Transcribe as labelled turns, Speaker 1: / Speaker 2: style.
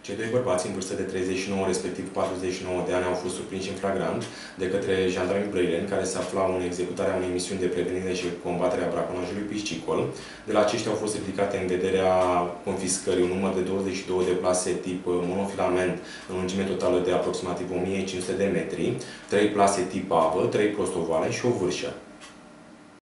Speaker 1: Cei doi bărbați în vârstă de 39, respectiv 49 de ani, au fost surprinși în flagrant de către jandarmii brăileni, care se aflau în executarea unei misiuni de prevenire și combatere a braconajului piscicol. De la aceștia au fost ridicate în vederea confiscării un număr de 22 de plase tip monofilament în lungime totală de aproximativ 1500 de metri, 3 plase tip avă, 3 prostovale și o vârșă.